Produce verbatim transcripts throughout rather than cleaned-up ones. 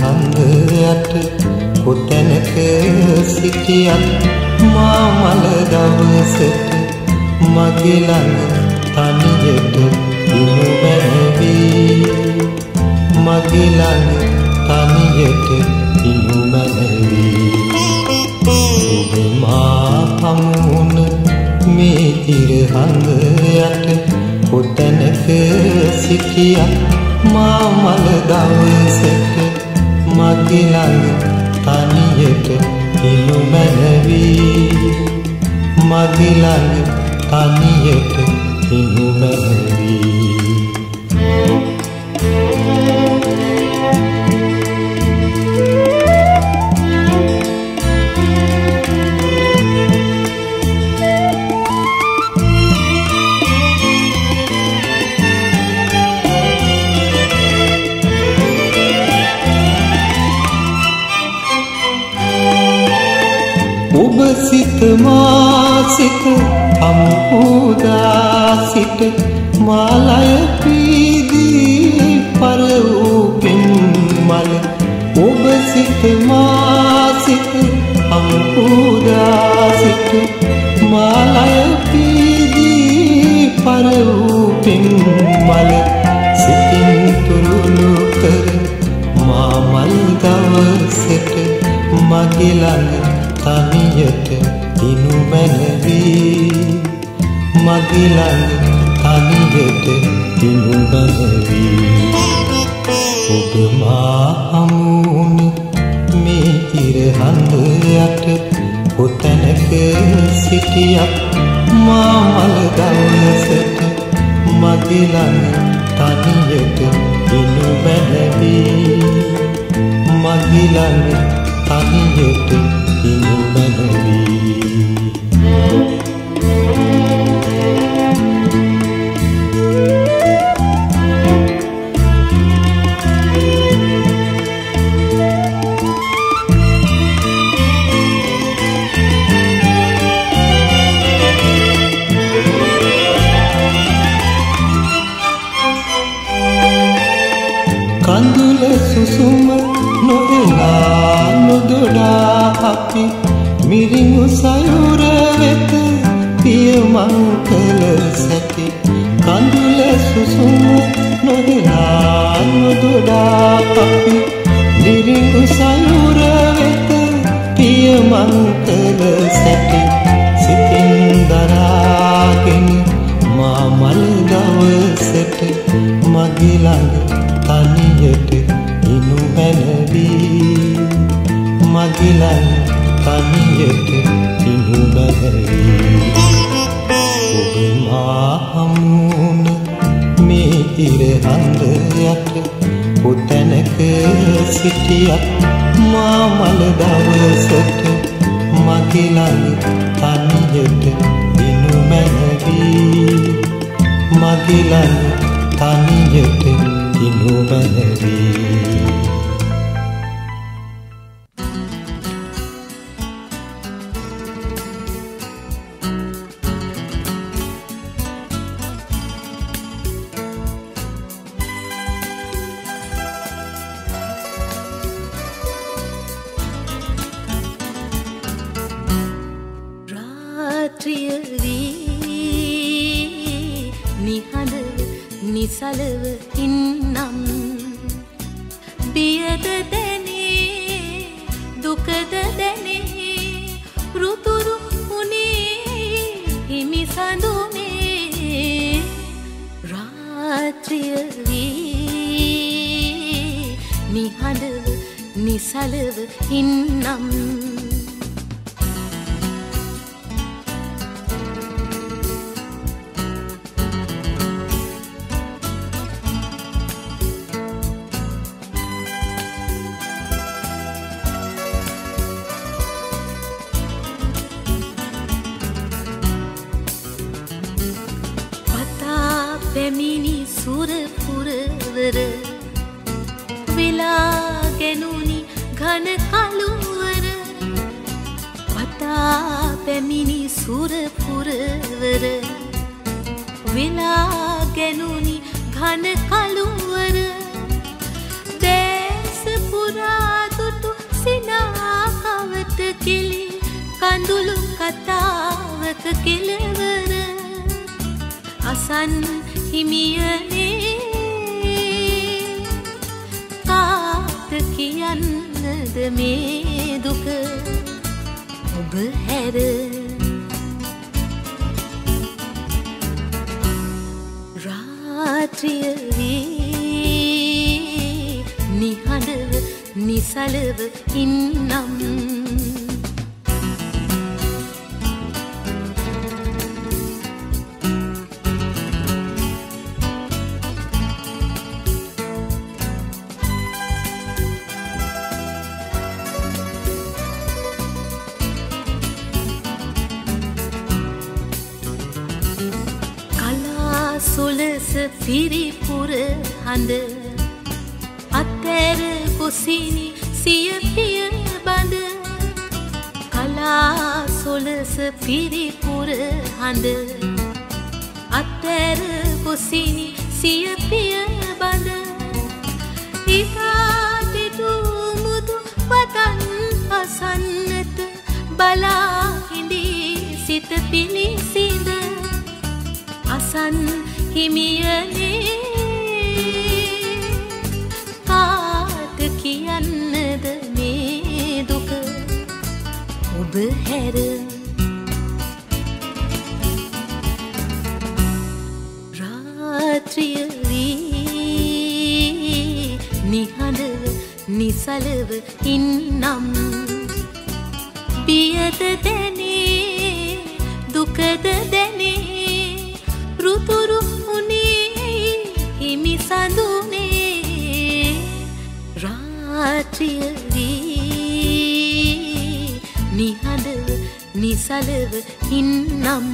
හඳ යට කොතැනක සිටියත් මා මල දවසට මගේ ළඟ තනියට දිනු මැනවි මගේ ළඟ තනියට දිනු මැනවි ඔබ මා හමුවන මේ ඉර හඳ යට කොතැනක සිටියත් මා මල දවසට මගේ ළඟ තනියට දිනු මැනවි මගේ ළඟ තනියට දිනු මැනවි ඔබ සිත මා සිත හමුදා සිට මාලය පීදී පර වූ පින්මල ඔබ සිත මා සිත හමුදා සිට මාලය පීදී පර වූ පින්මල සිතින් තුරුළු කර මා මල් දවසට මගේ ළඟ තනියට දිනු මැනවි මගේ ළඟ තනියට දිනු මැනවි ඔබ මා හමුවන මේ ඉර හඳ යට කොතැනක සිටියත් මා මල දවසට මගේ ළඟ තනියට දිනු මැනවි මගේ ළඟ තනියට දිනු මැනවි කඳුල සුසුම නොදෙනා නොදොඩා අපි මිරිඟු සයුර වෙත පියමං කළ සැටි කඳුල සුසුම නොදෙනා නොදොඩා අපි මිරිඟු සයුර වෙත පියමං කළ සැටි සිතින් දරාගෙන මා මල් දවසට මගේ ළඟ තනියට දිනු මැනවි මගේ ළඟ තනියට දිනු මැනවි ඔබ මා හමුවන මේ ඉර හඳ යට කොතැනක සිටියත් මා මල දවසට මගේ ළඟ තනියට දිනු මැනවි මගේ ළඟ තනියට දිනු මැනවි රාත්‍රිය වී නිහඬ නිසලව ඉන්නම් බියද දැනේ දුකද දැනේ රුතුරු උනේ හිමි සඳුනේ රාත්‍රිය වී නිහඬ නිසලව ඉන්නම් පැමිණි සුර පුරවර වෙලා ගැනුනි ඝන කළුවර පතා පැමිණි සුර පුරවර වෙලා ගැනුනි ඝන කළුවර දේශ පුරා අසන් හිමියනේ කාට කියන්නද මේ දුක ඔබ හැර රාත්‍රිය වී නිහඬව නිසලව ඉන්නම් සොලස පිරිපුර හඳ අතර කොසිනි සිය පිය බඳ කලා සොලස පිරිපුර හඳ අතර කොසිනි සිය පිය බඳ ඉතා පිටු මුදු වතන් අසන්නත බලා හිඳී සිත පිලිසිඳ අසන් හිමියනේ කාට කියන්නද මේ දුක ඔබ හැර රාත්‍රිය වී නිහඬව නිසලව ඉන්නම් බියද දැනේ දුකද දැනේ රුතුරු හිමි සඳුනේ රාත්‍රිය වී නිහඬව නිසලව ඉන්නම්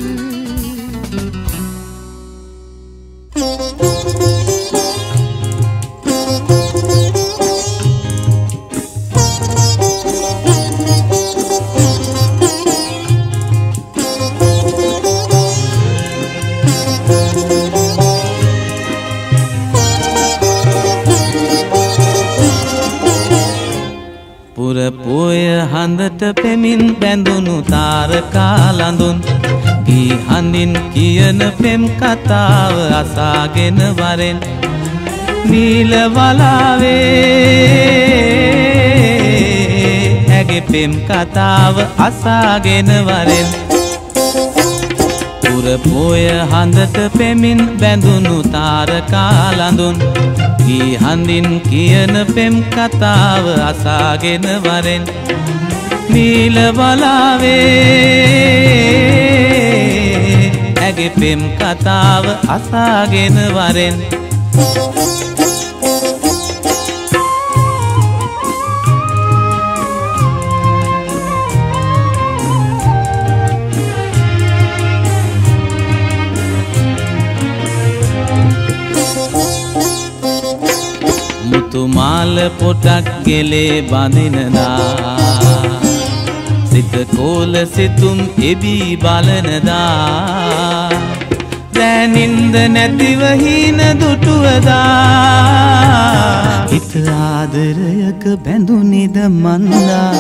පුරපොය හඳට පෙමින් බැඳුණු තාරකා ලඳුන් ගී හඳින් කියන පෙම් කතාව අසාගෙන වරෙන් නීල වලාවේ ඇගේ පෙම් කතාව අසාගෙන වරෙන් පුරපොය හඳට පෙමින් බැඳුණු තාරකා ලඳුන් ගී හඳින් කියන පෙම් කතාව අසාගෙන වරෙන් නීල වලාවේ ඇගේ පෙම් කතාව අසාගෙන වරෙන් තුමාල පොටක් ගෙලේ බඳිනදා සිත කෝල සිතුම් එබී බලනදා දැනින්ද නැතිව හීන දුටුවදා හිත ආදරයක බැඳුනිද මන්දා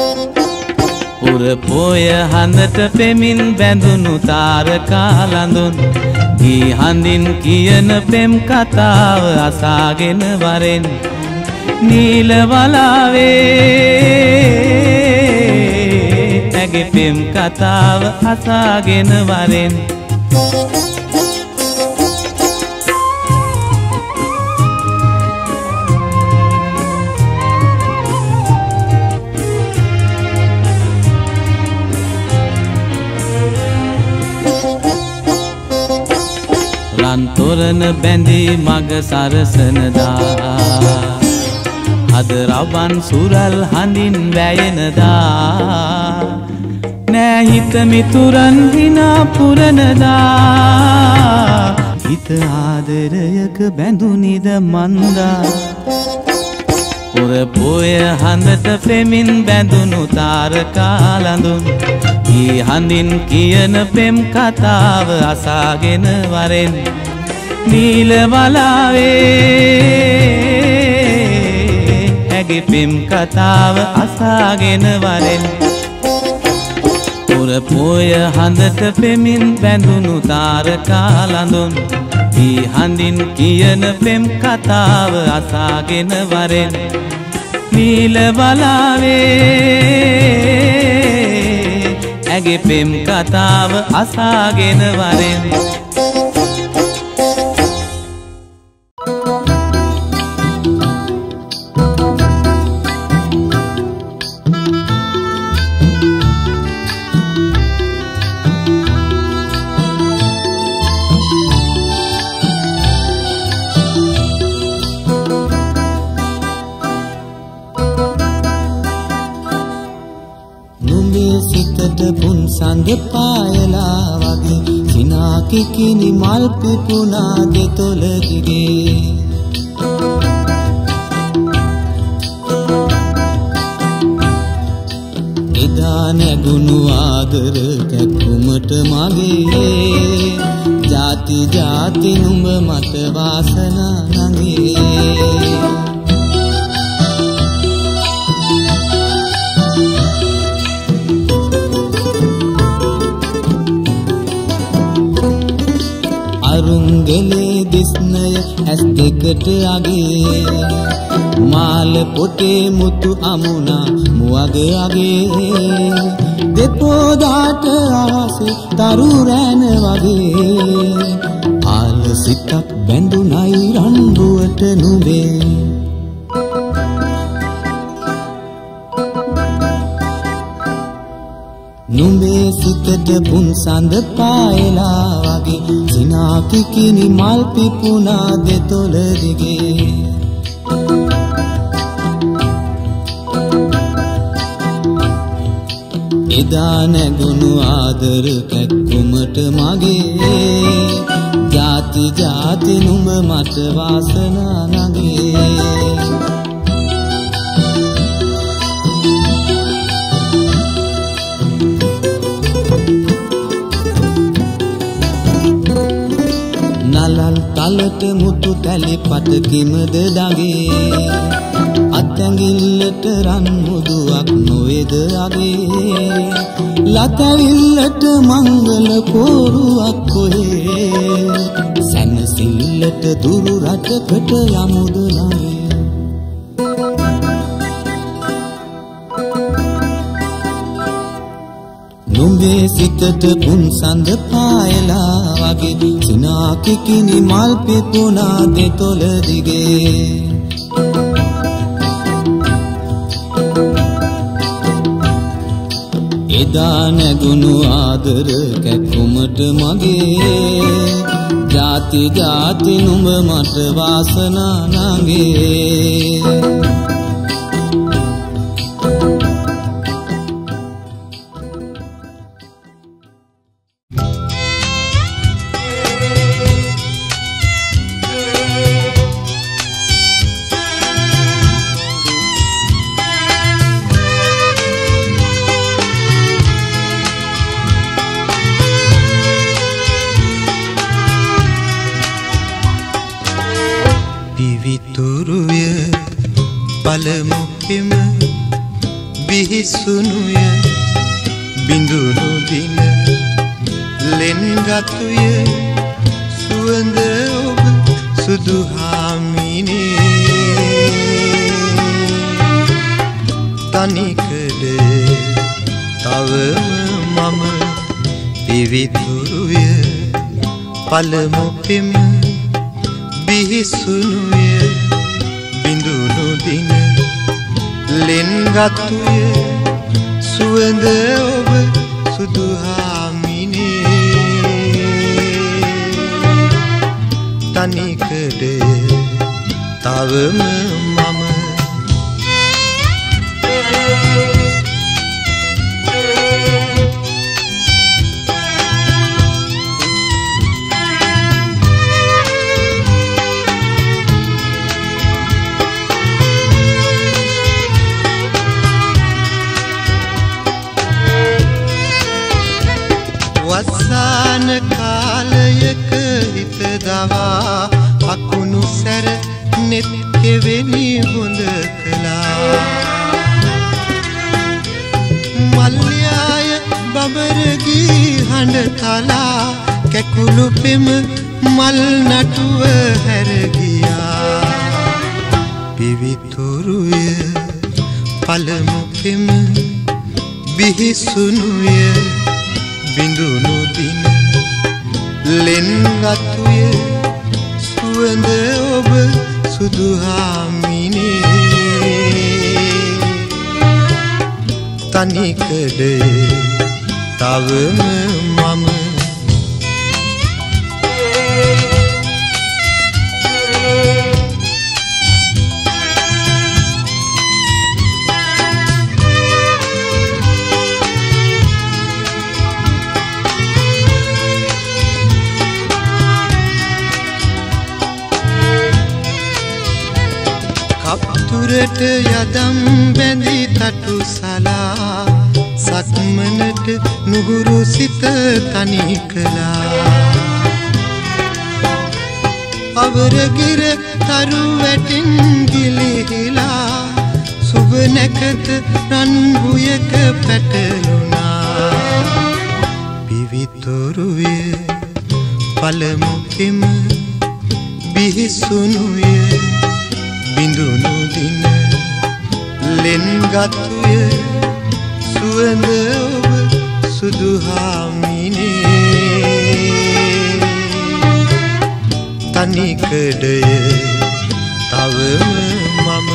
පුරපොය හඳට පෙමින් බැඳුණු තාරකා ලඳුන් ගී හඳින් කියන පෙම් කතාව අසාගෙන වරෙන් නීල වලාවේ ඇගේ පෙම් කතාව අසාගෙන වරෙන් රන්තොරණ බැඳී මග සරසනදා අද රවන් සුරල් හඳින් වැයෙනදා නෑ හිත මිතුරන් හිනා පුරනදා හිත ආදරයක බැඳුනිද මන්දා පුරපොය හඳට පෙමින් බැඳුණු තාරකා ලඳුන් ගී හඳින් කියන පෙම් කතාව අසාගෙන වරෙන් නීල වලාවේ ඇගේ පෙම් කතාව අසාගෙන වරෙන් පුර පුර පෝය හඳට පෙමින් බැඳුණු තාරකා ලඳුන් ඊ හඳින් කියන පෙම් කතාව අසාගෙන වරෙන් නීල බලාවේ ඇගේ පෙම් කතාව අසාගෙන වරෙන් පුන් සඳ පායලා වගේ සිනා කිකිනි මල් පිපුණා දෙතොල දිගේ එදා නැගුණු ආදර කැක්කුමට මගේ ජාති ජාති නුඹ මට වාසනා නගේ අරුංගලේ දිස්නය ඇස් දෙකට අගේ මාල පොටේ මුතු අමුණා මුවග අගේ දෙපොදාට ආසේ තරු රැන වගේ ආල සිතක් බැඳුනයි රන්රුවට නුඹේ නුඹේ සිතට පුන් සඳ පායලා වගේ සිනා කිකිනි මල් පිපුණා දෙතොල දිගේ එදා නැගුණු ආදර කැක්කුමට මගේ ජාති ජාති නුඹ මට වාසනා නගේ නලල් තලට මුතු තැලි පට කිමද දගේ අතැඟිල්ලට රන් මුදුවක් නොවේද අගේ ලතවිල්ලට මංගල පෝරුවක් කොහේ සැනසිල්ලට දුරු රටකට යමුද නගේ නුඹේ සිතට පුන් සඳ පායලා වගේ සිනා කිකිනි මල් පිපුණා දෙතොල දිගේ එදා නැගුණු ආදර කැක්කුමට මගේ ජාති ජාති නුඹ මට වාසනා නගේ පළමුපෙම බිහිසුනුය බිඳුණු දින ලෙන්ගතුය සුවඳ ඔබ සුදුහාමිනේ තනිකඩ තවම මම පිවිතුරුය පළමුපෙම බිහිසුනුය බිඳුණු දින ලෙන්ගතුය සුවඳ ඔබ සුදුහාමිනේ තනිකඩ තවම මම වස්සාන කාලයක හිත දවා අකුණු සැර නෙත් කෙවෙනි හොඳ කළා මල්යාය බබර හඬ තලා කැකුළු පෙම මල් නටුව හැර ගියා පිවිතුරුය පළමු පෙම බිහිසුනුය බිඳුණු දින ලෙන්ගතුය සුවඳ ඔබ සුදුහාමිනේ තනිකඩය තවම මම කප්තුරට යදම් බැඳි තටු සලා සක්මනට නුහුරු සිත තනි කළා අවරගිර තරු වැටින් ගිලිහිලා සුබ නැකත රන් බුයක පැටලුණා පිවිතුරුවේ පළමු පෙම බිහිසුනුය බිඳුණු දින ලෙන්ගතුය සුවඳ ඔබ සුදුහාමිනේ තනිකඩය තවම මම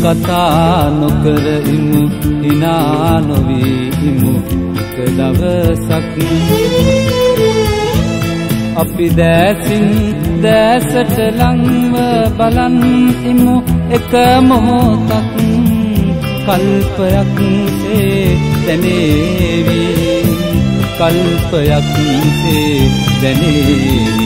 කතා නොකර ඉමු හිනා නොවී ඉමු එක දවසක් අපි දැසින් දැසට ලංව බලන් ඉමු එක මොහොතක් කල්පයක් සේ දැනේවි කල්පයක් සේ දැනේවි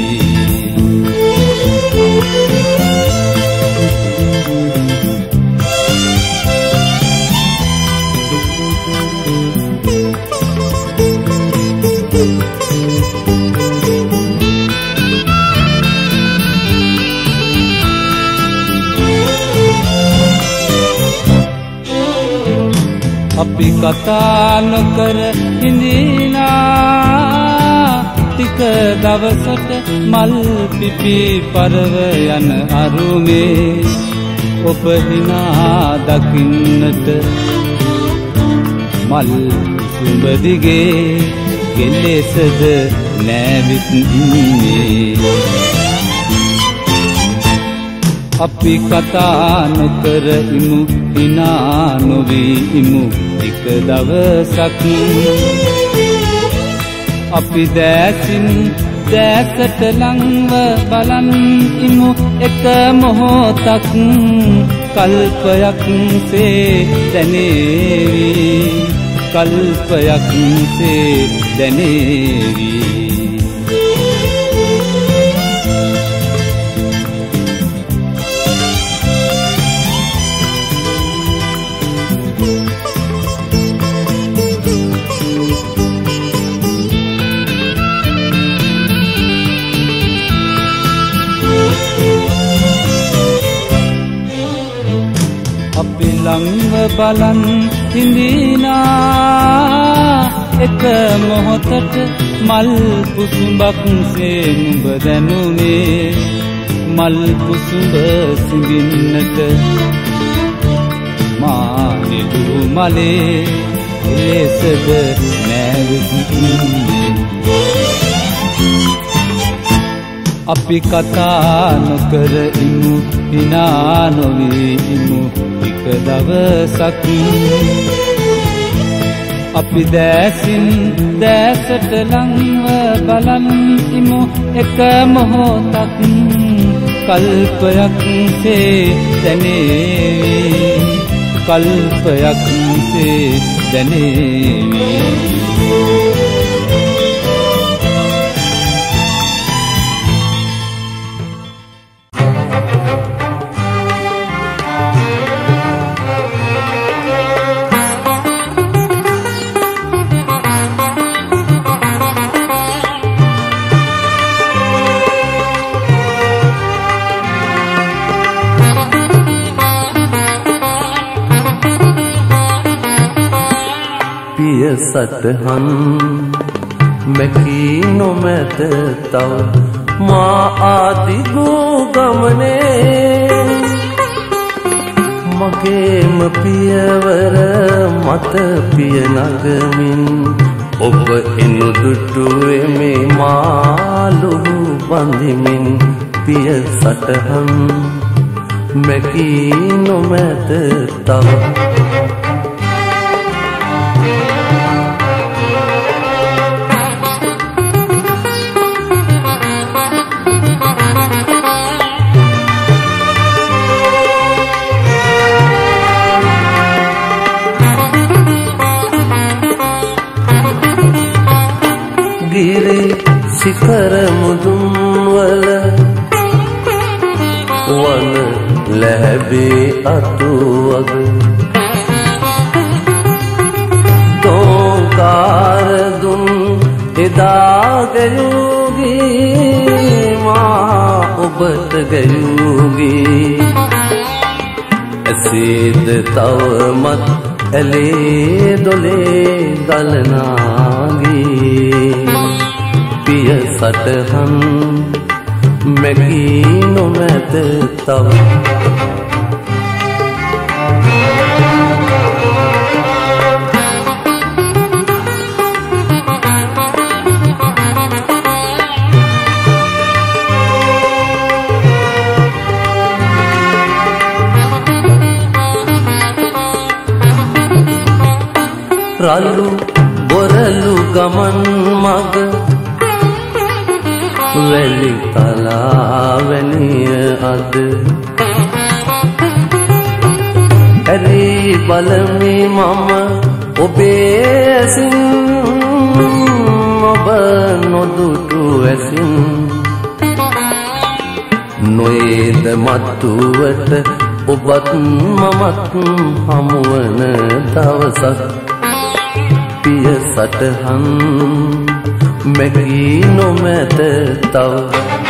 අපි කතා නොකර හිඳිනා ටික දවසට මල් පිපි පරව යන අරුමේ ඔබ හිනා දකින්නට මල් සුඹ දිගේ කෙලෙසද නැවිත් ඉන්නේ අපි කතා නොකර ඉමු හිනා නොවී ඉමු එක දවසක් අපි දැසින් දැසට ලංව බලන් ඉමු එක මොහොතක් කල්පයක් සේ දැනේවි කල්පයක් සේ දැනේවි අපි ලංව බලන් හිඳිනා එක මොහොතට මල් පුසුඹක් සේ නුඹ දැනුනේ මල් පුසුඹ සිඳින්නට මා නිදු මලේ ලෙසද නැවිත් අපි කතා නොකර ඉමු හිනා නොවී ඉමු එක දවසක් අපි දැසින් දැසට ලංව බලන් ඉමු එක මොහොතක් කල්පයක් සේ දැනේවි කල්පයක් සේ දැනේවි සටහන් මැකී නොමැත තව මා ආදිගෝ ගමනේ මගේම පියවර මත පිය නගමින් ඔබ එනු දුටුවේ මේ මාළු බඳිමින් පිය සටහන් මැකී නොමැත තව शिखर मुदुंवल वन लहबे अतुअग तोकार दुन इदा गयूगी माँ उबत गयूगी असीद तव मत अले दोले गलनागी पिय सटहन मැකී නොමැත තව රළු බොරළු ගමන් මග වැලි තලාවැනිය අද ඇරී බලමි මම ඔබේ ඇසින් ඔබ නොදුටු ඇසින් නොයේද මත්තුවට ඔබත් මමත් හමුවන දවසක් පිය සටහන් මැකී නොමැත තව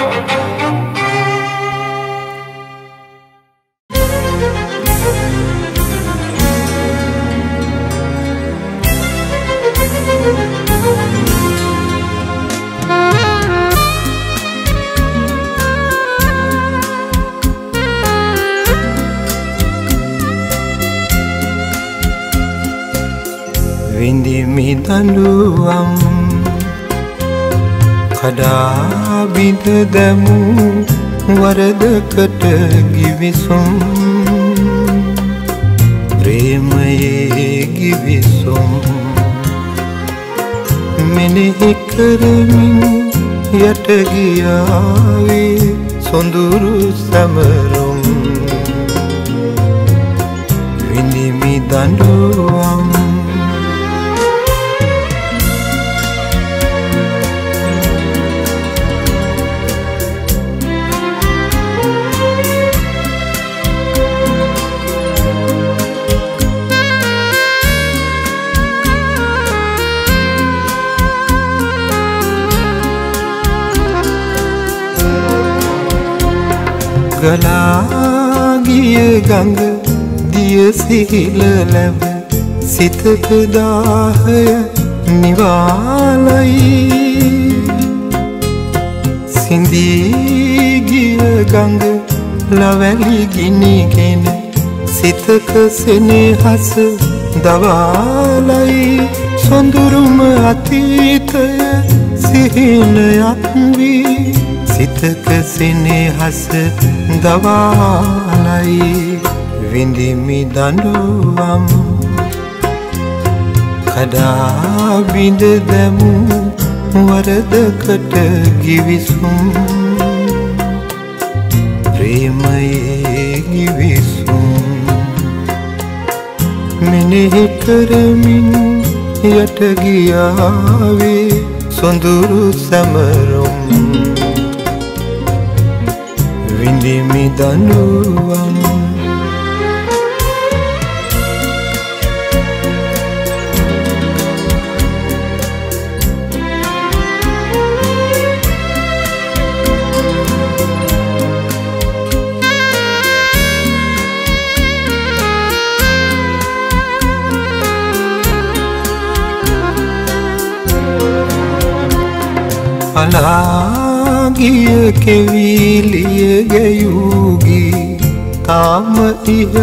විඳිමි දඬුවම් කඩා බිඳ දැමූ වරදකට ගිවිසුම් ප්‍රේමයේ ගිවිසුම් මෙනෙහි කරමින් යට ගියාවේ සොඳුරු සමරුම් විඳිමි දඬුවම් ගලා ගිය ගඟ දිය සිහිල ලැබ සිතක දාහය නිවාලයි සිඳී ගිය ගඟ ලවැලි ගිනිගෙන සිතක සෙනෙහස දවාලයි සොඳුරුම අතීතය සිහිනයක් වී සිතක සෙනෙහස දවාලයි විඳිමි දඬුවම් කඩා බිඳ දැමූ වරදකට ගිවිසුම් ප්‍රේමයේ ගිවිසුම් මෙනෙහි කරමින් යට ගියාවේ සොඳුරු සමරුම් විඳිමි දඬුවම් අලාගිය කෙවිලිය ගැයූගී තාම ඉහ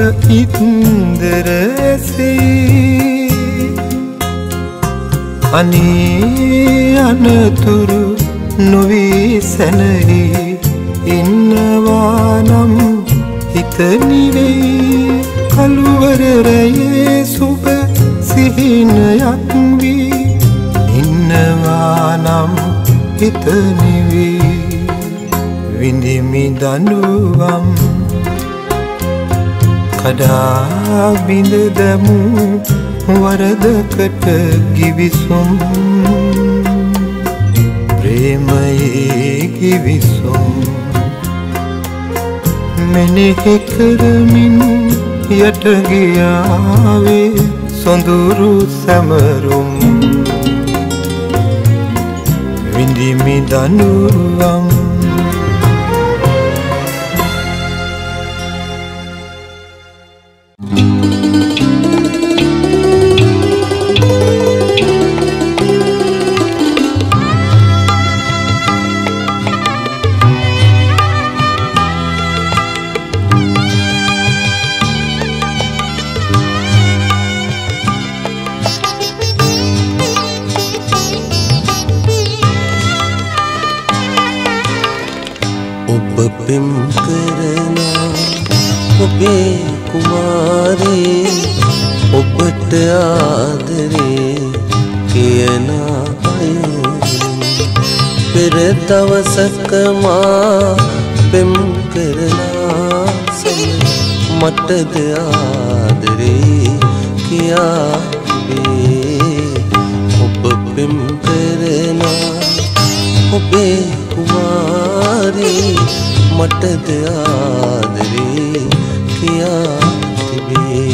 ඉන්දරසේ අනේ අනතුරු නොවී සැනහි ඉන්නවා නම් හිත නිවෙයි කළුවර රැයේ සුබ සිහිනයක් වී ඉන්නවා නම් හිත නිවී විඳිමි දඬුවම් කඩා බිඳ දැමූ වරදකට ගිවිසුම් ප්‍රේමයේ ගිවිසුම් මෙනෙහි කරමින් යට ගියාවේ සොඳුරු සමරුම් විඳිමි දඬුවම් පෙම් කරන ඔබේ කුමාරී ඔබට ආදරේ කියන අයුරින් පෙර දවසක මා පෙම් කරලා මටද ආදරේ කියා ඔබ පෙම් කරන ඔබේ කුමාරී මටද ආදරේ කියා තිබේ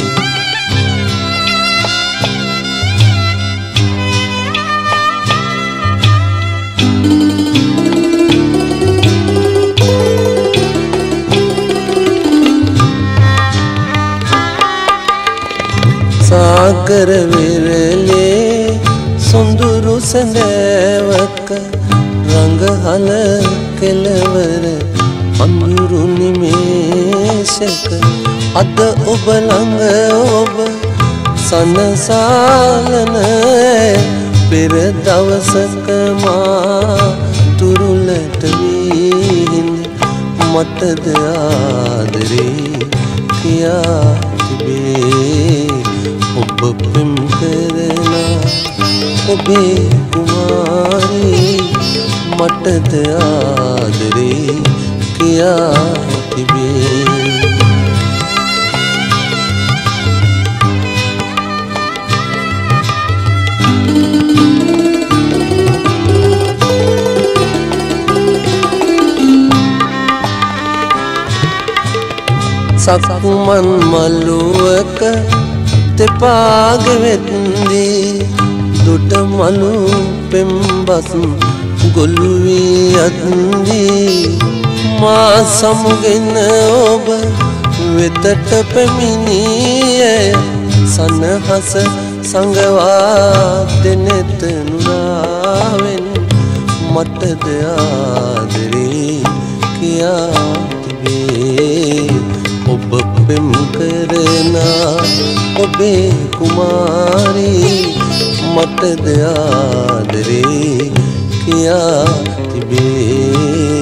सागर विरले सुंदरू संदेवक रंग हल केलवर अंदुरु निमेशक अद ඔබ ළඟ ඔබ සනසාලන පෙර දවසක මා තුරුලට වීහින් මටද ආදරේ කියා තිබේ ඔබ පෙම් කරන ඔබේ කුමාරී මටද ආදරේ කියා තිබේ සක්මන් මළුවක තෙපාග වෙත්දී දුට මලු පෙම්බස් ගොළු වී යද්දී මා සමුගෙන ඔබ වෙතට පැමිණියේ සනහස සංගවා දෙනෙත නුරාවෙන් මටද ආදරේ කියා තිබේ ඔබ පෙම් කරන ඔබේ කුමාරී මටද ආදරේ කියා තිබේ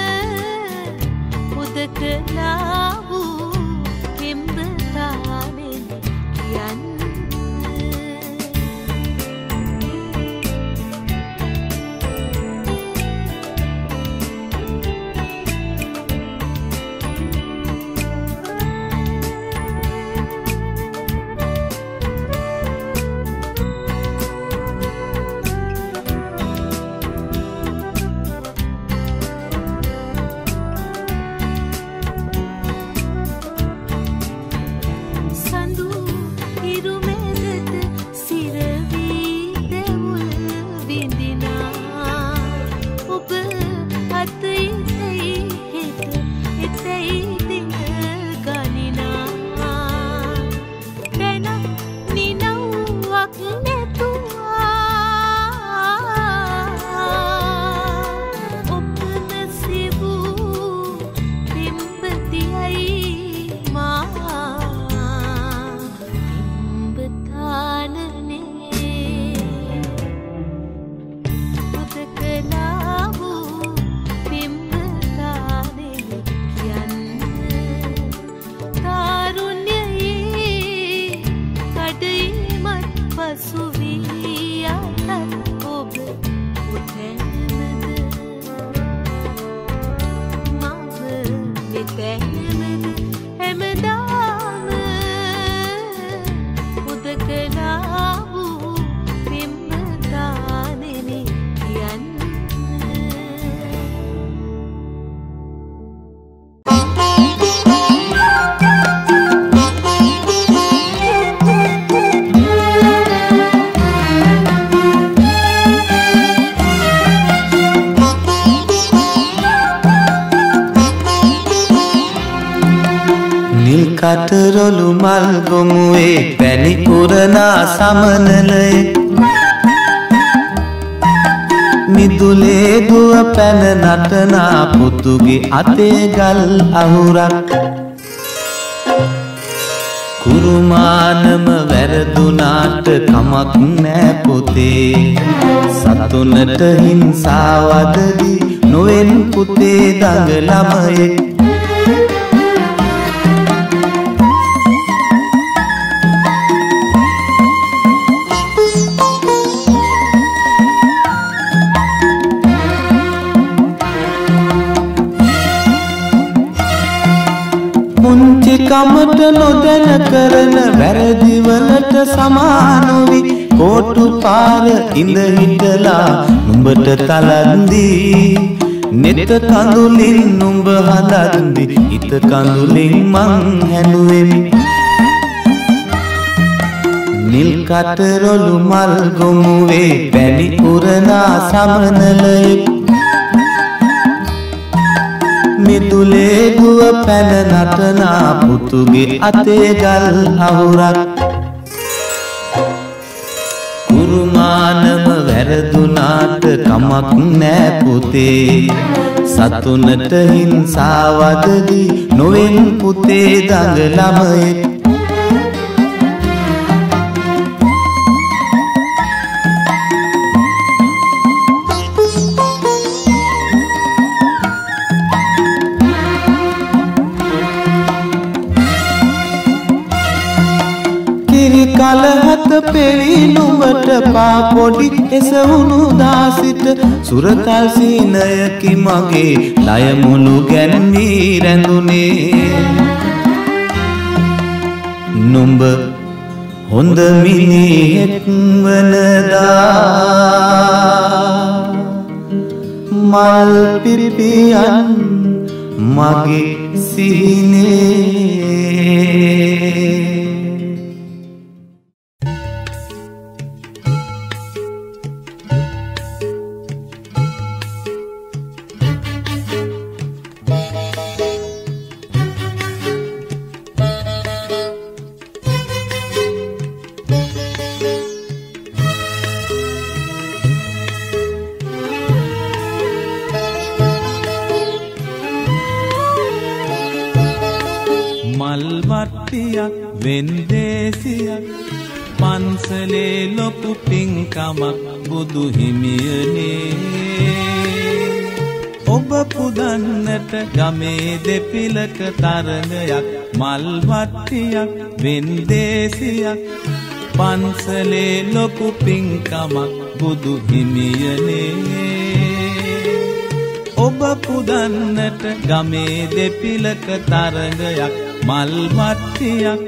Labu, Kimberly. කටරොළු මල් ගොමුවේ පැණි පුරනා සමනලයේ මිදුලේ දුව පැන නටනා පුතුගේ අතේ ගල් අහුරක් කුරුමානම වැරදුනාට කමක් නෑ පොතේ සතුනට හිංසාවදදී නොවෙන් පුතේ දඟ ළමයෙක් කමට නොදැන කරන වැරදිවලට සමානොවි කෝටු පාර ඉඳ හිටලා නුඹට තලන්දී නෙත කඳුලින් නුඹ හදන්දි හිත කඳුලින් මං හැනුවෙමි නිල් කටරොළු මල් ගොමුවේ පැණි උරනා සමනලයේ මිදුලේ දුව පැන නටනා පුතුගේ අතේ ගල් අහුරක් කුරුමානම වැරදුනාට කමක් නෑ පුතේ සතුනට හිංසාවදදී නොවෙන් පුතේ දඟ ළමයෙක් කලහත පෙරි නුඹට පාපොඩි එසවුණු දාසිට සුරතල් සීනයකි මගේ ලය මුළු ගැන්වී රැඳුනේ නුඹ හොඳ මිනිහෙක් වනදා මල් පිරිපියන් මගේ සිහිනේ වෙන්දේසියක් පන්සලේ ලොකු පින්කමක් බුදු හිමියනේ ඔබ පුදන්නට ගමේ දෙපිලක තරඟයක් මල් වට්ටියක් වෙන්දේසියක් පන්සලේ ලොකු පින්කමක් බුදු හිමියනේ ඔබ පුදන්නට ගමේ දෙපිලක තරඟයක් මල් වට්ටියක්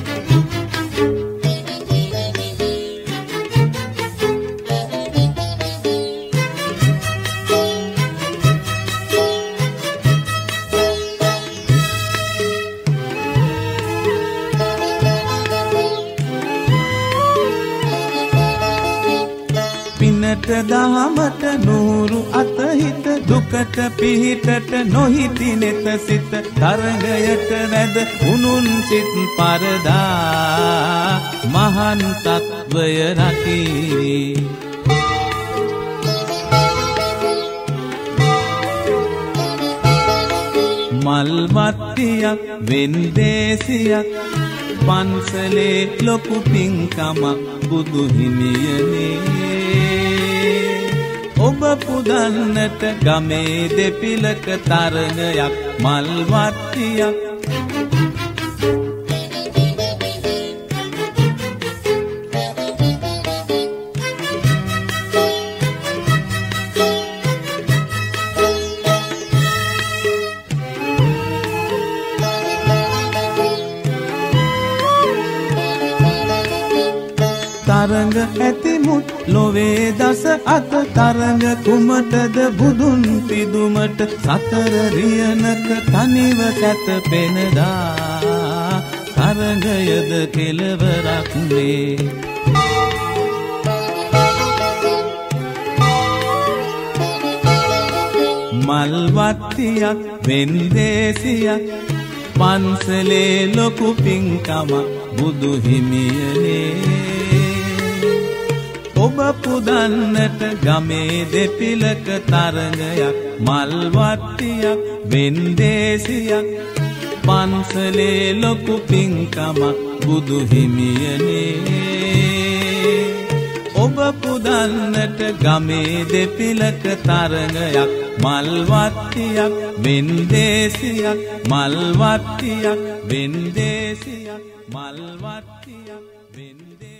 දහමට නూరు අතහිත දුකට පිහිටට නොහිති නෙත සිත තරඟයට වැද උනුන් සිත් පරදා මහන් සත්වය රකිවි මල් වට්ටියක් වෙන්දේසියක් පන්සලේ ලොකු පින්කමක් බුදු හිමියනේ ඔබ පුදන්නට ගමේ දෙපිලක තරඟයක් මල් වට්ටියක් තරඟ ඇතිමුත් ලොවේ දස අත තරඟ කුමටද බුදුන් පිදුමට සතර රියනක තනිව සැතපෙනදා තරඟයද කෙලවරක් නේ මල් වට්ටියක් වෙන්දේසියක් පන්සලේ ලොකු පින්කම බුදු හිමියනේ ඔබ පුදන්නට ගමේ දෙපිලක තරඟයක් මල් වට්ටියක් වෙන්දේසියක් පන්සලේ ලොකු පින්කම බුදු හිමියනේ ඔබ පුදන්නට ගමේ දෙපිලක තරඟයක් මල් වට්ටියක් වෙන්දේසියක් මල් වට්ටියක් වෙන්දේසියක් මල් වට්ටියක් වෙන්දේ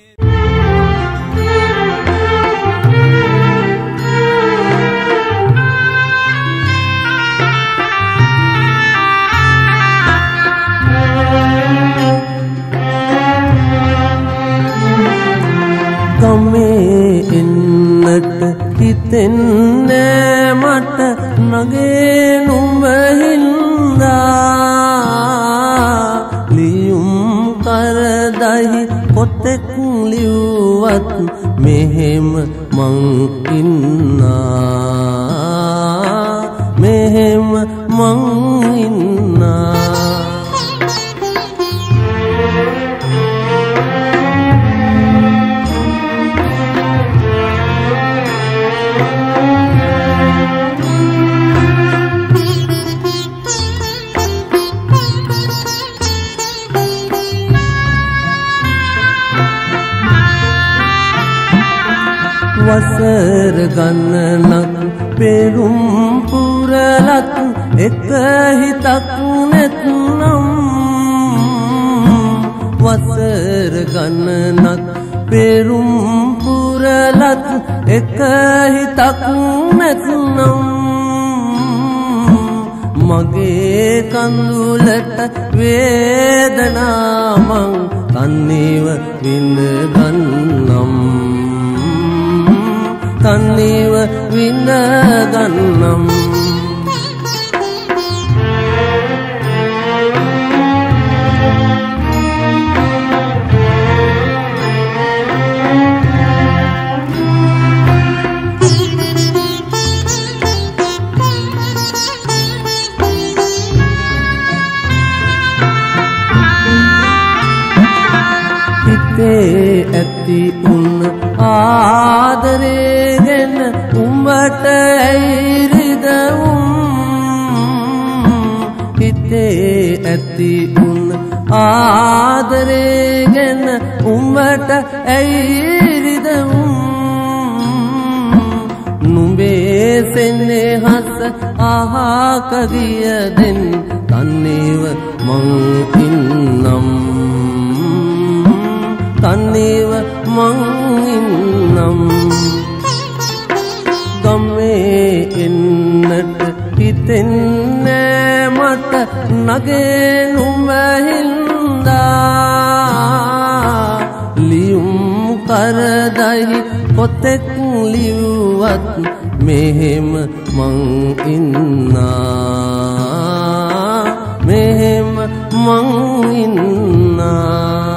ගමේ එන්නට හිතෙන්නේ මට නගේ නුඹ හින්දා ලියුම් කරදයි කොතෙක් ලිව්වත් මෙහෙම මං ඉන්නා මෙහෙම මං ඉන්නා වසර ගණනක් පෙරුම් පුරලත් එක හිතක් නැත්නම් වසර ගණනක් පෙරුම් පුරලත් එක හිතක් නැත්නම් මගේ කඳුලට වේදනා මං තන්නේව විඳ ගන්නම් තන්නේව විඳ ගන්නම් හිතේ ඇති උන් ආදරේ ගැන උඹට ඇයිරිදවුම් හිතේ ඇති උන් ආදරේ ගැන උඹට ඇයිරිදවුම් නුඹේ සෙනෙහස අහක ගියදෙන් තන්නේව මං ඉන්නම් තන්නේව මං ඉන්නම් ගමේ එන්නට හිතෙන්නේ මට නගේ නුඹ හින්දා ලියුම් කරදයි කොතෙක් ලිව්වත් මෙහෙම මං ඉන්නා මෙහෙම මං ඉන්නා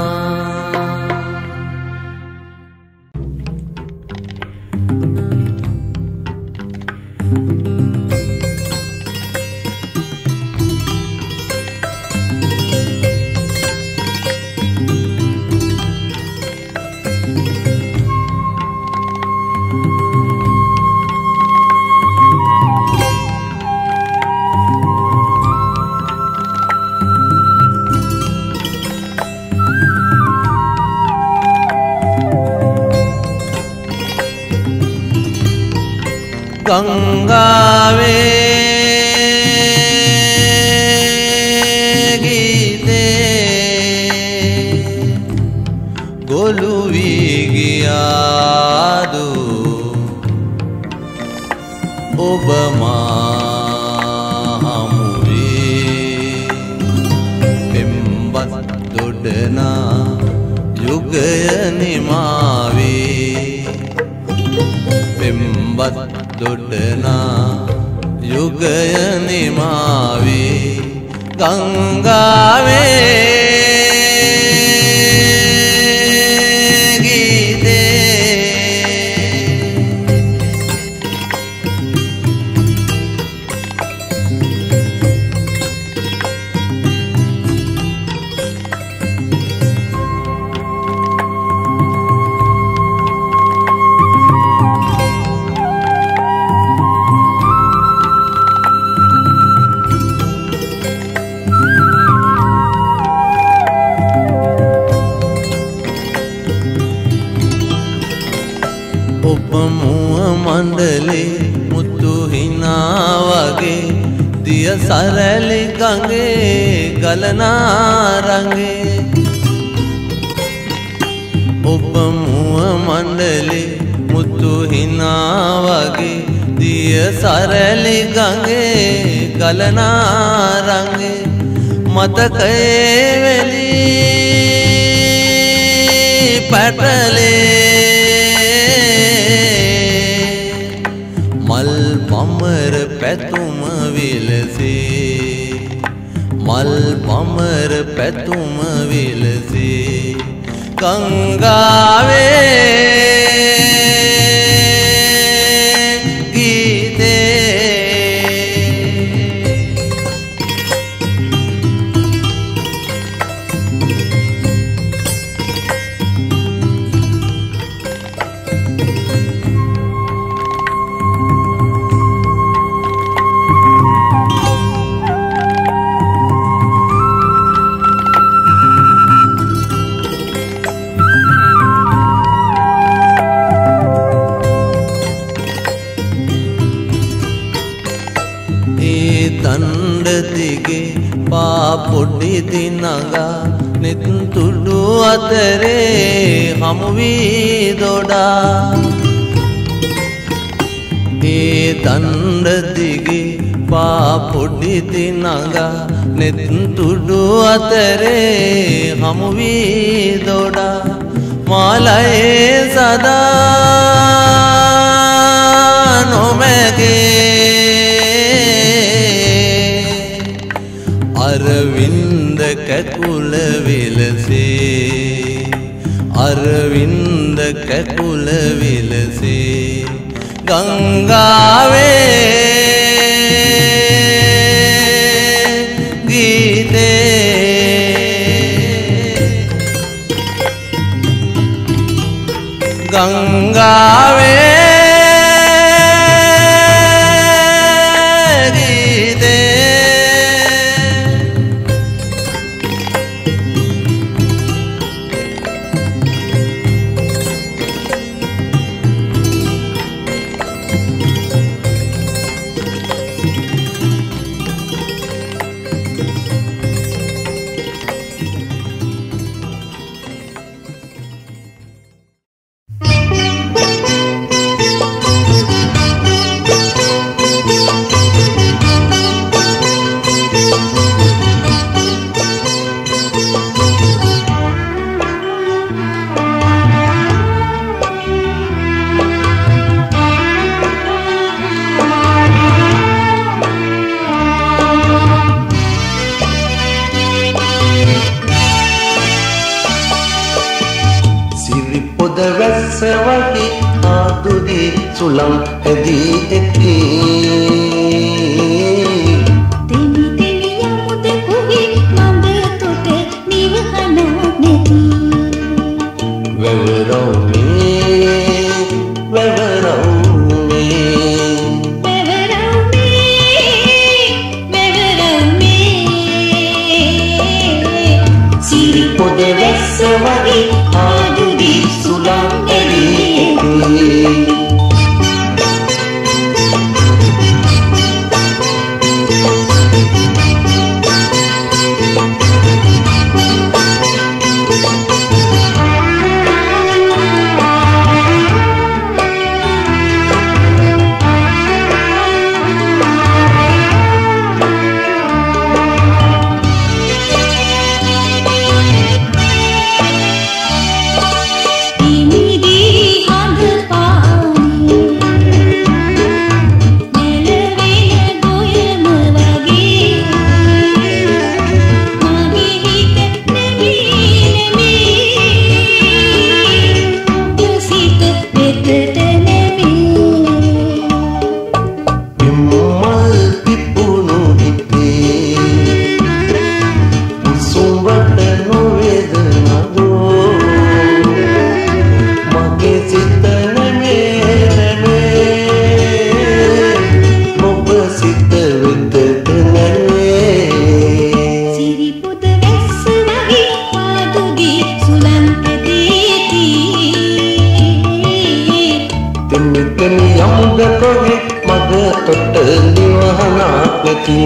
ගංගාවේ ගීතේ ගොළු වී ගියාදු ඔබ මා හමුවේ පෙම්බත් දොඩනා යුගය නිමාවේ පෙම්බත් දොඩනා යුගය නිමාවේ ගංගාවේ මණ්ඩලේ මුතු හිනා වගේ දිය සරලි ගඟේ ගලනා රංගේ ඔබ මුව මණ්ඩලේ මුතු හිනා වගේ දිය සරලි ගඟේ ගලනා රංගේ මතකයේ වෙලි පැටලේ මල් පමර පැතුම විලසේ මල් පමර පැතුම විලසේ ගංගාවේ පොඩි දිනගා නිතුඩු අතරේ හමු වී දොඩා ඒ දණ්ඩ දිගේ පා පොඩි දිනගා නිතුඩු අතරේ හමු වී දොඩා මාලයේ සදා නොමැගේ අරවින්ද කැකුල විලසේ අරවින්ද කැකුල විලසේ ගංගාවේ ගීතේ ගංගාවේ සුළං ඇදී ඇති දෙවි දෙවිය මුද කුහි මඳ තොට නිවහන නැති වැවරෝමේ වැවරෝමේ වැවරෝමේ සිරි පොද වැස්ස වගේ ආදුදී සුළං ඇදී ඇති ගෙනි යමුද කොහෙ මග තොට නිවහනක් නැති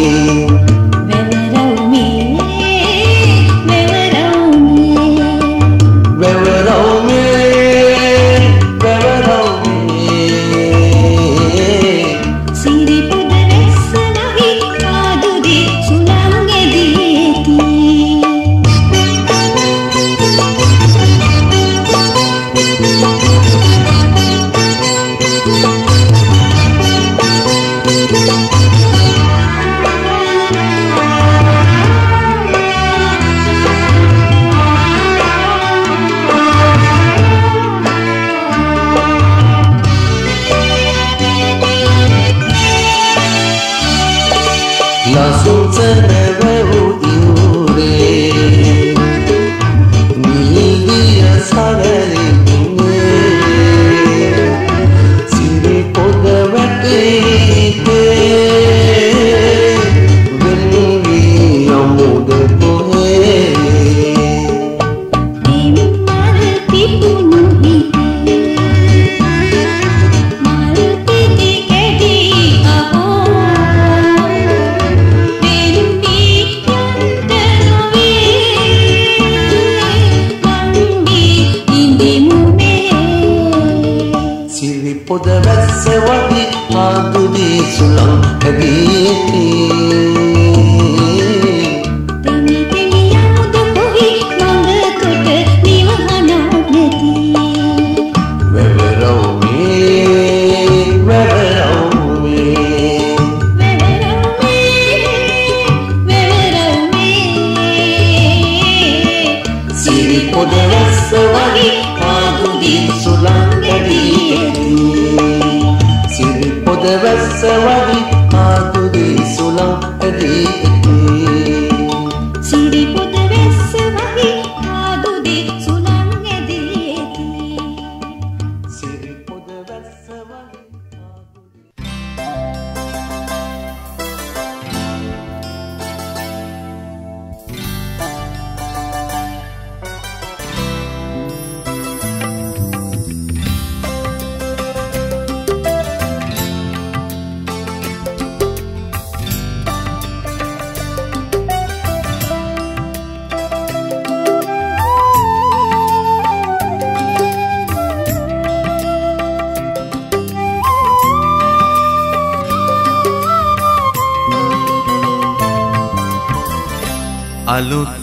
අලුත්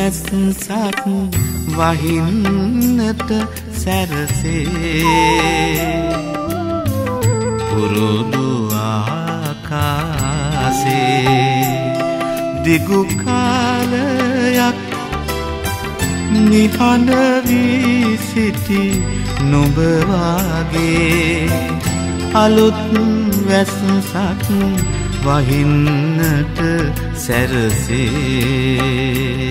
වැස්සක් වහින්නට සැරසේ පුරුදු ආකාසේ දිගු කාලයක් නිහඬ වී සිටි නුඹ වාගේ අලුත් වැස්සක් වහින්නට සැරසේ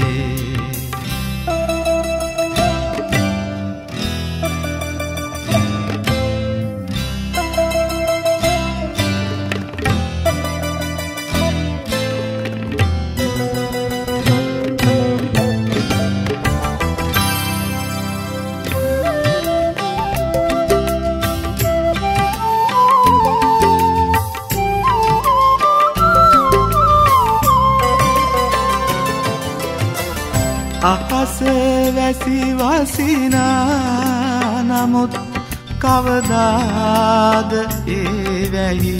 අහස වැසි වසිනා නමුත් කවදාද ඒ වැහි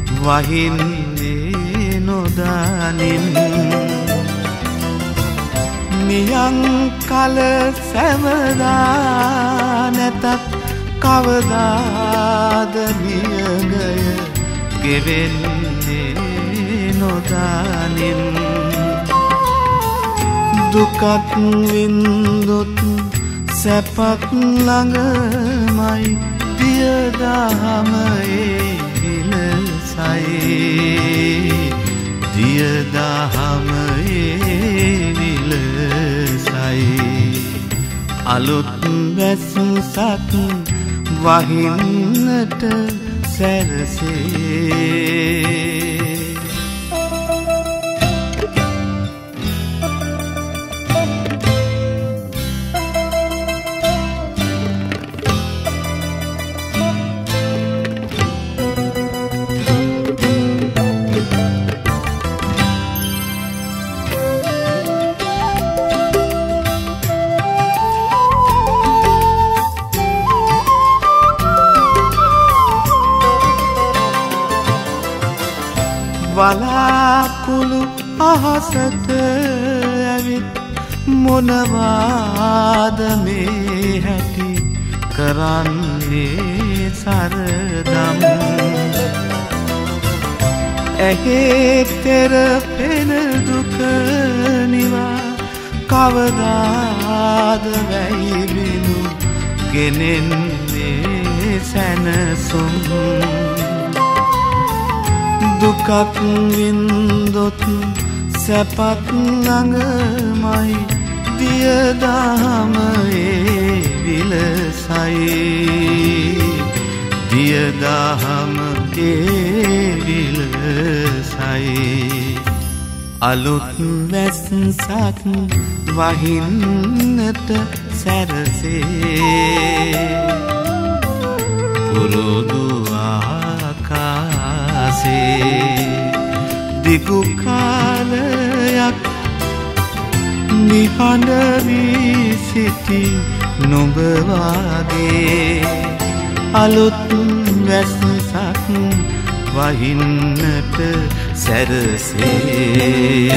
වහින්නේ නොදනින් නියං කල සැවදා නැතත් කවදාද මියගය ගෙවෙන්නේ නොදනින් දුකත් වින්දොත් සැපත් ළඟමයි දියදහම ඒ විලසයි දියදහම ඒ විලසයි අලුත් වැස්සක් වහින්නට සැරසේ වලාකුළු අහසට ඇවිත් මොනවාද මේ හැටි කරන්නේ සරදම් ඇහි තෙරපෙන දුක නිවා කවදාද වැයි බිනු ගෙනෙන්නේ සැනසුම් දුකක් වින්දොත් සැපත් ළඟමයි දියදහම ඒ විලසයි දියදහම ඒ විලසයි අලුත් වැස්සක් වහින්නට සැරසේ පුරුදු ආකාසේ දිගු කාලයක් නිහඬ වී සිටි නුඹ වාගේ අලුත් වැස්සක් වහින්නට සැරසේ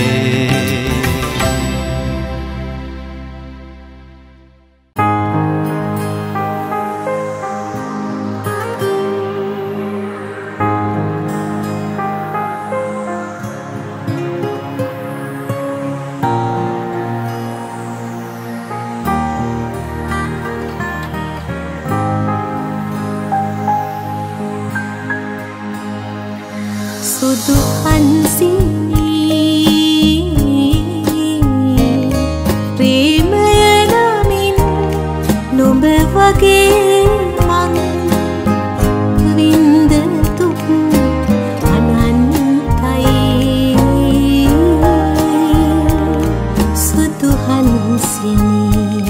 සුදු හන්සිනී ප්‍රේමය නමින් නුඹ වගේ මං වින්ද තුක් අනන්තයි සුදු හන්සිනී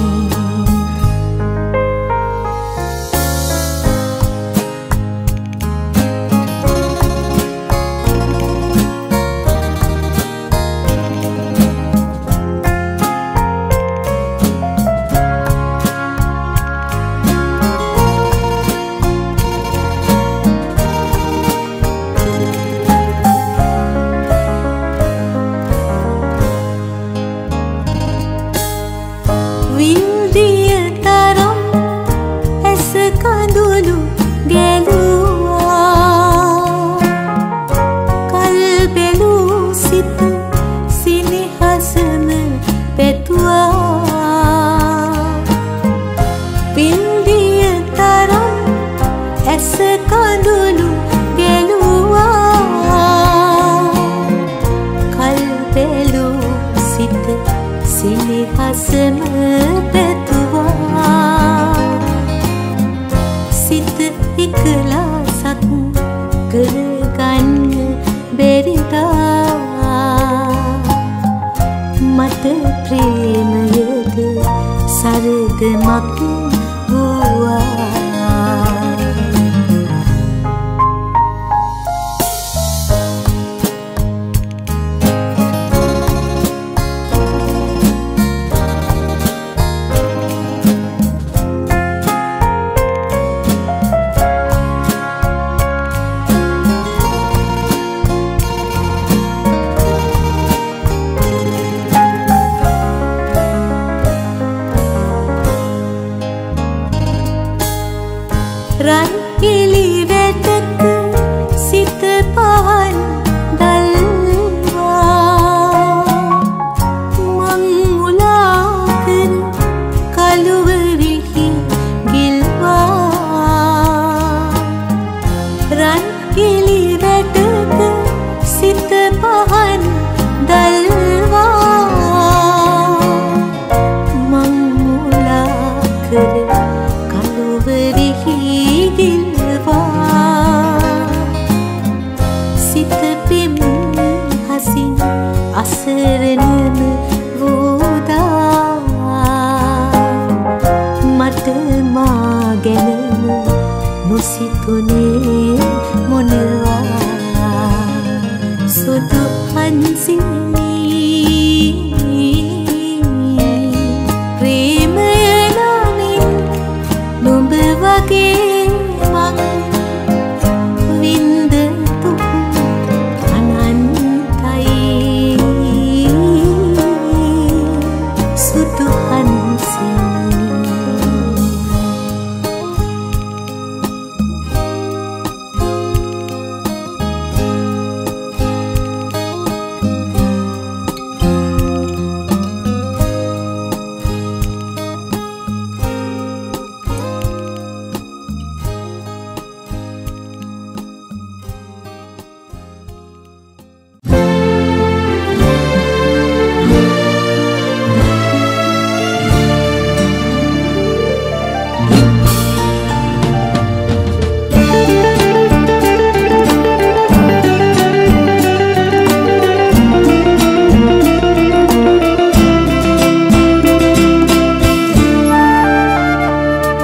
මං වින්ද තුක් අනන්තයි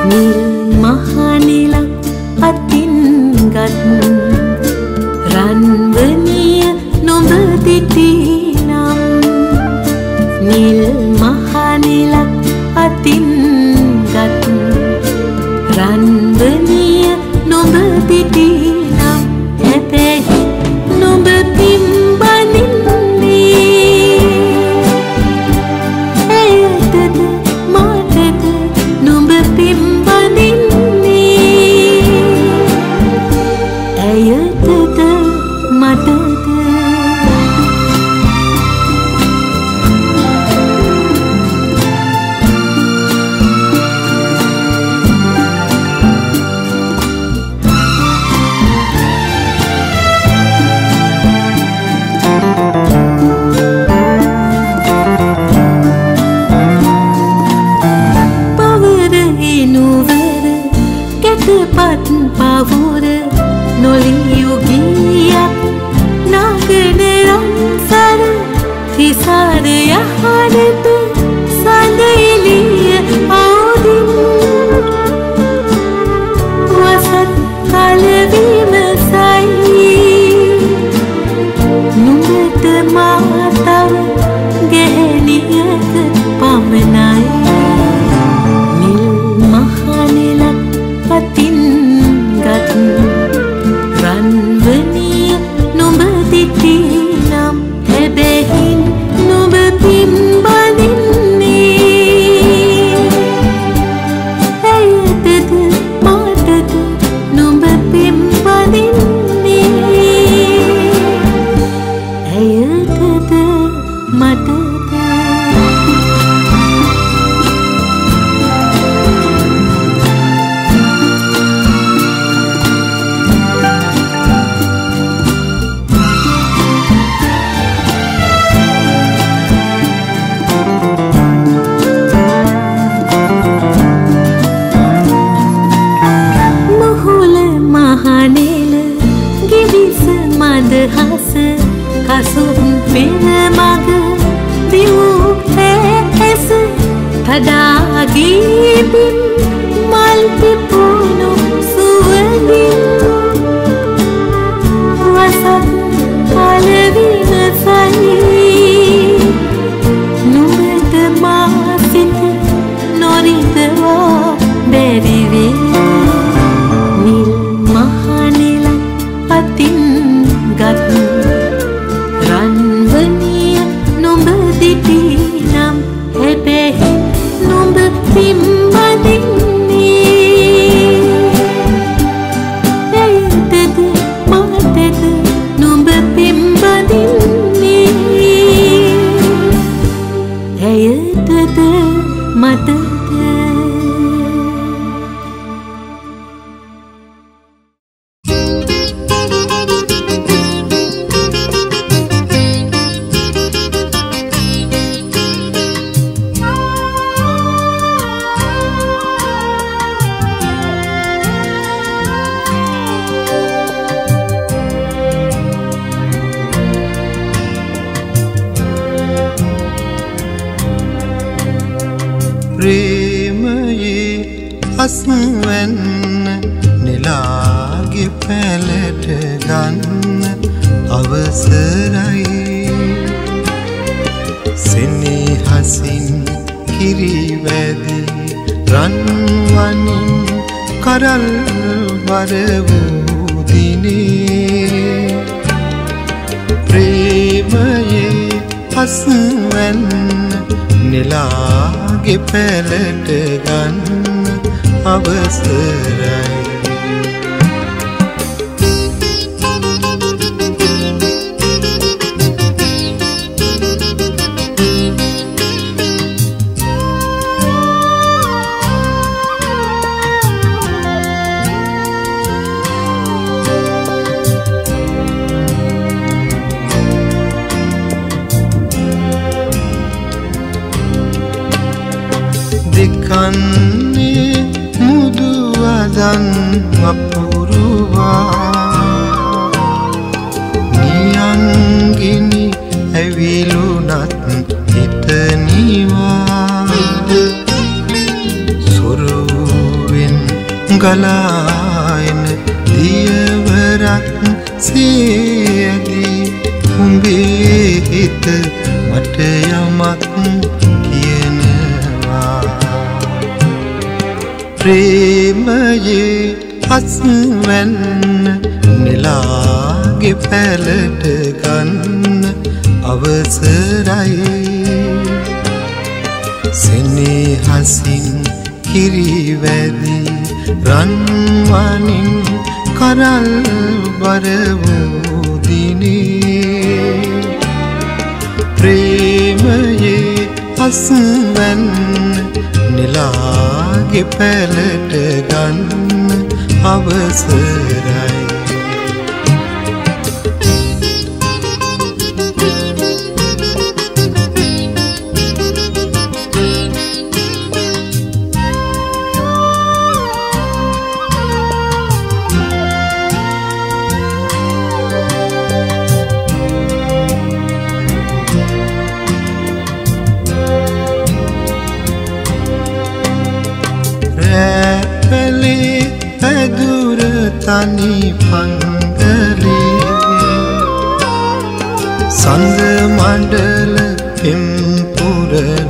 නිල් මහනිලක් අතින් ගත් රන්වනිය නොඹ දිටි නම් නිල් මහනිලක් අතින් ගත් රන්වනිය නොඹ දිටි නම් හැබැයි නොඹ පිම්බනින්නේ ඇයටද මාටද නොඹ පිම්බනින්නේ ඇයටද මටද පවුර නොලියු ගියක් නගන රන්සර තිසර යහනට සඳ එළිය ආදින් වසත් කල විමසයි නුඹට මා තව ගැහෙනියක පමණයි නිල් මහනිලක් අතින් ගත් රන්වනිය නොඹ දිටි නම් හැබැයින් නොඹ පිම්බනින්නේ ඇයටද මාටද නොඹ පිම්බනින්නේ ඇයටද මටද හස කසුම් පෙන මග දිවූ ඇස තඩාගේ බිම් මල් පිපුණු සුවඳින් වසත් කල විමසයි නුඹට මා සිත නොරිතවා බැරි වේ නිල් මහනිලක් අතින් ගත් රන්වනිය නොඹ දිටි නම් හැබැයි නොඹ පිම්බදින්නේ ඇයටද මාටද නොඹ පිම්බදින්නේ ඇයටද මටද ප්‍රේමයේ අස්වැන්න නෙලාගේ පැලට ගන්න අවසරයි සෙනෙහසින් කිරිවැදි රන්වනින් කරල් වර වූ දිනේ ප්‍රේමයේ අස්වැන්න නෙලාගේ පැලට ගන්න අවසරයි දෙකන්නේ මුදු වදන් අපුරුවා නියංගිනි ඇවිලුනත් හිතනිවා සොරු ගලායන දියවරක් සේදී උඹේ හිත මට යමක් කියනවා ප්‍රේමයේ අස්වැන්න නෙලාගේ පැලට ගන්න අවසරයි සෙනෙහසින් කිරිවැදි රන්වනින් කරල් බර වූ දිනේ ප්‍රේමයේ අස්වැන්න නෙලාගේ පැලට ගන්න අවසරයි තනි පංගලේ සඳ මණ්ඩල පෙම් පුරන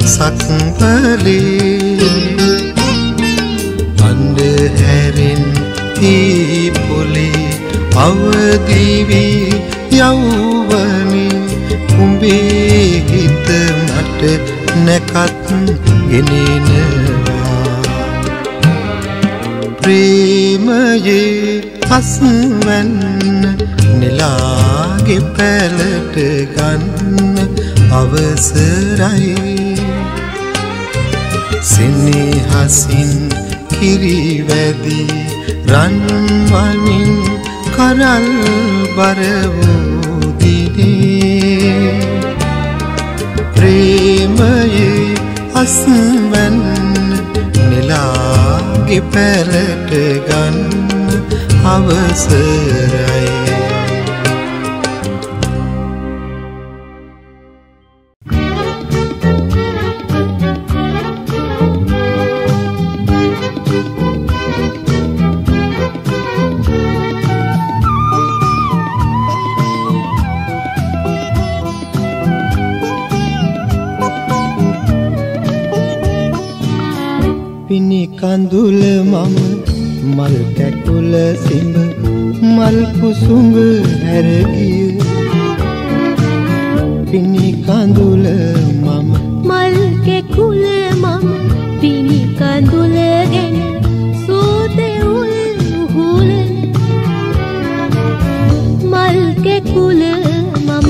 සක්වලේ අන්ධහැරෙන් තී පොලේ අවදි වී යෞවනේ උඹේ හිත මට නැකත් ගෙනෙනවා ප්‍රේමයේ අස්වැන්න නෙලාගේ පැලට ගන්න අවසරයි සෙනෙහසින් කිරිවැදි රන්වනින් කරල් බර වූ දිනේ ප්‍රේමයේ අස්වැන්න නෙලාගේ පැලට ගන්න අවසරයි පිණි කඳුල මම මල් කැකුල සිඹ මල් කුසුඹ හැරගිය පිණි කඳුල මම මල් කැකුල මම පිණි කඳුල ගෙන සෝතේ උල් උහුලන මල් කැකුල මම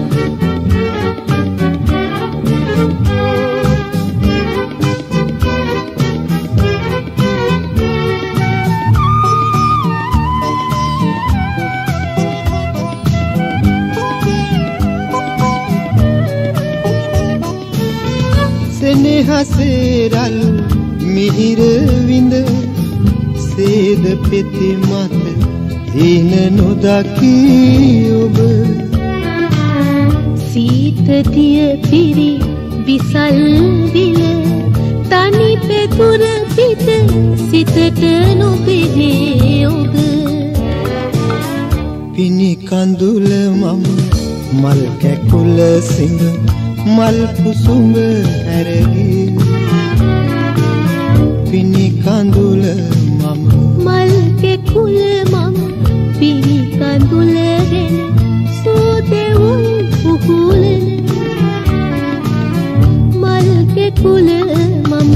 සෙනෙහසේරල් මිහිර විඳ සේද පෙති මත හින නොදකී ඔබ සීතතිය පිරි විසල් විල තනි පෙකුර පිට සිතට නොපෙනේ ඔබ පිණි කඳුල මම මල් කැකුල සිඟ මල් කුසුඹ හැරගිය පිණි කඳුල මම මල් කැකුල මම පිණි කඳුල ගෙන සෝතේ උල් උහුලන මල් කැකුල මම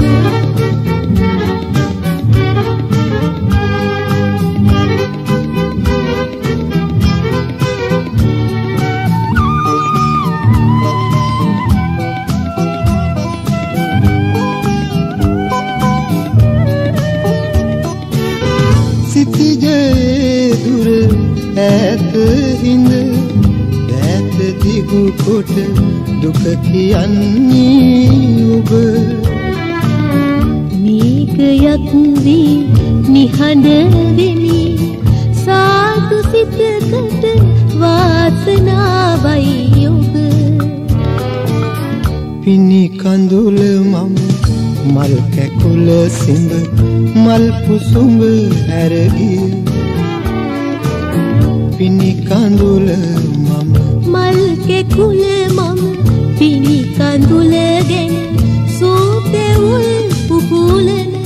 ඈත හිඳ දැත දිගු කොට දුක කියන්නේ ඔබ මේකයක් වී නිහඬ වෙමි සාදු සිතකට වාසනාවයි ඔබ පිණි කඳුල මම මල් කැකුල සිඹ මල් පුසුඹ හැරගිය පිණි කඳුල මම මල් කැකුල මම පිණි කඳුල ගැන සෝතෙවුල් පුපුලන